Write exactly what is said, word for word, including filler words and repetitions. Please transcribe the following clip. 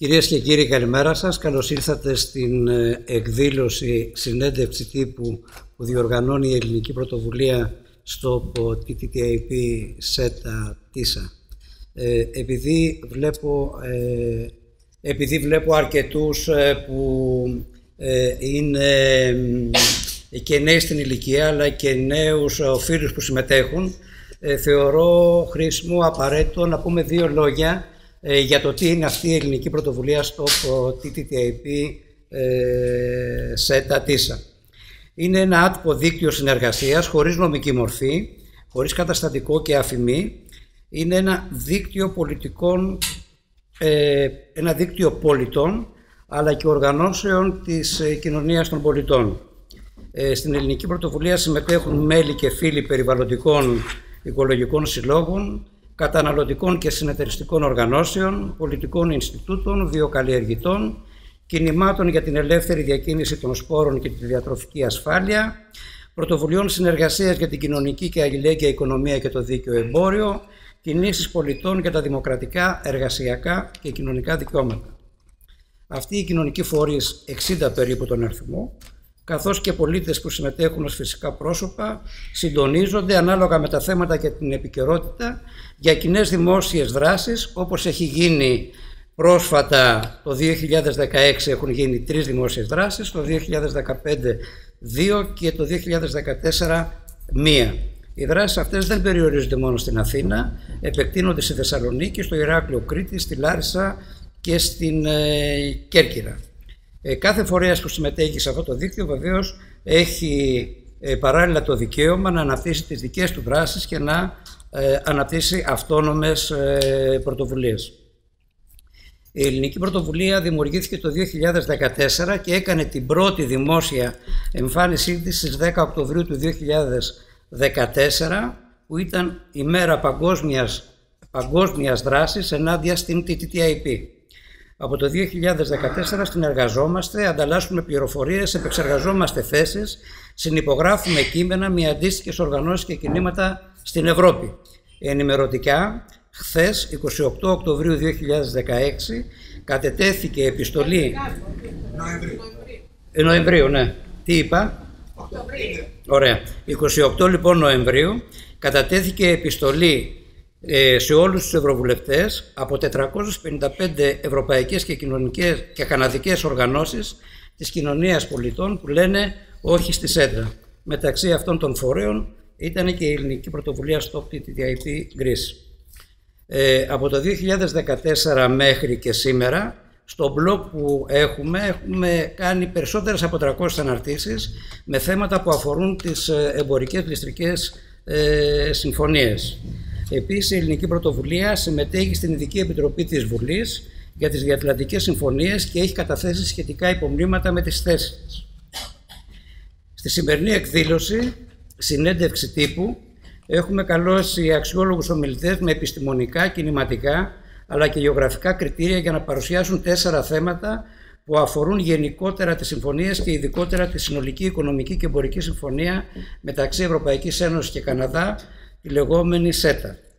Κυρίες και κύριοι, καλημέρα σας. Καλώς ήρθατε στην εκδήλωση συνέντευξη τύπου που διοργανώνει η Ελληνική Πρωτοβουλία στο τι τι τι έι πι ΣΕΤΑ ΤΙΣΑ. Ε, επειδή, βλέπω, ε, επειδή βλέπω αρκετούς ε, που ε, είναι ε, και νέοι στην ηλικία αλλά και νέους ε, φίλους που συμμετέχουν, ε, θεωρώ χρήσιμο, απαραίτητο να πούμε δύο λόγια ε, για το τι είναι αυτή η Ελληνική Πρωτοβουλία στο τι τι τι έι πι ε, ΣΕΤΑ ΤΙΣΑ. Είναι ένα άτυπο δίκτυο συνεργασίας χωρίς νομική μορφή, χωρίς καταστατικό και αφημί. Είναι ένα δίκτυο πολιτικών, ε, ένα δίκτυο πολιτών αλλά και οργανώσεων της ε, κοινωνίας των πολιτών. Ε, στην Ελληνική Πρωτοβουλία συμμετέχουν μέλη και φίλοι περιβαλλοντικών οικολογικών συλλόγων, καταναλωτικών και συνεταιριστικών οργανώσεων, πολιτικών Ινστιτούτων, βιοκαλλιεργητών, κινημάτων για την ελεύθερη διακίνηση των σπόρων και τη διατροφική ασφάλεια, πρωτοβουλειών συνεργασίας για την κοινωνική και αλληλέγγυα οικονομία και το δίκαιο εμπόριο, κινήσεις πολιτών για τα δημοκρατικά, εργασιακά και κοινωνικά δικαιώματα. Αυτοί οι κοινωνικοί φορείς, εξήντα περίπου τον αριθμό, καθώς και πολίτες που συμμετέχουν ως φυσικά πρόσωπα, συντονίζονται ανάλογα με τα θέματα και την επικαιρότητα για κοινές δημόσιες δράσεις, όπως έχει γίνει πρόσφατα. Το δύο χιλιάδες δεκαέξι έχουν γίνει τρεις δημόσιες δράσεις, το δύο χιλιάδες δεκαπέντε δύο και το δύο χιλιάδες δεκατέσσερα μία. Οι δράσεις αυτές δεν περιορίζονται μόνο στην Αθήνα, επεκτείνονται στη Θεσσαλονίκη, στο Ηράκλειο Κρήτη, στη Λάρισα και στην ε, Κέρκυρα. Ε, κάθε φορέας που συμμετέχει σε αυτό το δίκτυο βεβαίως έχει ε, παράλληλα το δικαίωμα να αναπτύσσει τις δικές του δράσεις και να ε, αναπτύσσει αυτόνομες ε, πρωτοβουλίες. Η Ελληνική Πρωτοβουλία δημιουργήθηκε το δύο χιλιάδες δεκατέσσερα και έκανε την πρώτη δημόσια εμφάνισή της στις δέκα Οκτωβρίου του δύο χιλιάδες δεκατέσσερα, που ήταν η μέρα παγκόσμιας, παγκόσμιας δράσης ενάντια στην τι τι τι έι πι. Από το δύο χιλιάδες δεκατέσσερα συνεργαζόμαστε, ανταλλάσσουμε πληροφορίες, επεξεργαζόμαστε θέσεις, συνυπογράφουμε κείμενα με αντίστοιχες οργανώσεις και κινήματα στην Ευρώπη. Ενημερωτικά, χθες, εικοστή ογδόη Οκτωβρίου δύο χιλιάδες δεκαέξι, κατετέθηκε επιστολή... Νοεμβρίου. Νοεμβρίου, ναι. Τι είπα? Οκτωβρίου. Ωραία. εικοστή ογδόη λοιπόν Νοεμβρίου κατατέθηκε επιστολή σε όλους τους ευρωβουλευτές από τετρακόσιες πενήντα πέντε ευρωπαϊκές και κοινωνικές και καναδικές οργανώσεις της κοινωνίας πολιτών που λένε όχι στη ΣΕΤΑ. Μεταξύ αυτών των φορέων ήταν και η Ελληνική Πρωτοβουλία στο τι τι τι έι πι Greece. Ε, από το δύο χιλιάδες δεκατέσσερα μέχρι και σήμερα, στο blog που έχουμε, έχουμε κάνει περισσότερες από τριακόσιες αναρτήσεις με θέματα που αφορούν τις εμπορικές ληστρικές ε, συμφωνίες. Επίσης, η Ελληνική Πρωτοβουλία συμμετέχει στην Ειδική Επιτροπή της Βουλής για τις Διατλαντικές Συμφωνίες και έχει καταθέσει σχετικά υπομνήματα με τις θέσεις της. Στη σημερινή εκδήλωση, συνέντευξη τύπου, έχουμε καλώσει αξιόλογους ομιλητές με επιστημονικά, κινηματικά αλλά και γεωγραφικά κριτήρια για να παρουσιάσουν τέσσερα θέματα που αφορούν γενικότερα τις συμφωνίες και ειδικότερα τη συνολική οικονομική και εμπορική συμφωνία μεταξύ Ευρωπαϊκής Ένωσης και Καναδά, τη λεγόμενη ΣΕΤΑ.